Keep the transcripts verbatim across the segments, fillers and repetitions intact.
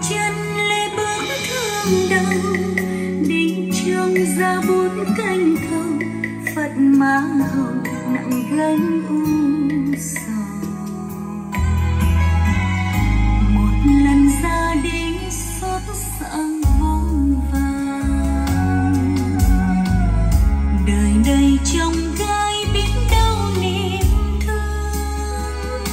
chân lê bước thương đau, đi trong ra bốn canh thâu, Phật mang hồng nặng gánh u sầu. Một lần ra đi xót xa vô vàn, đời đầy trong gai biết đâu niềm thương.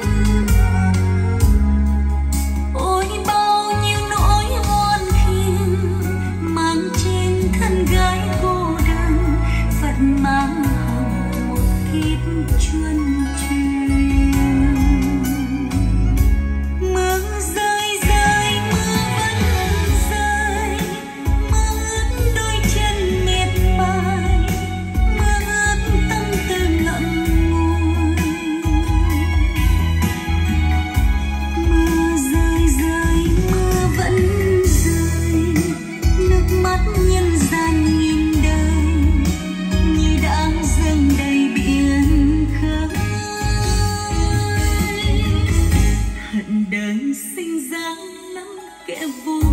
Ôi bao nhiêu nỗi oan khiên mang trên thân gái cô đơn, Phật mang hồng một kiếp chuân truyền. Mưa rơi rơi mưa vẫn rơi, mưa ướt đôi chân miệt mài, mưa ướt tâm tư ngậm ngùi. Mưa rơi rơi mưa vẫn rơi, nước mắt nhân gian nghìn đời như đã dâng đầy biển khơi. Hận đời sinh ra lắm kẻ vô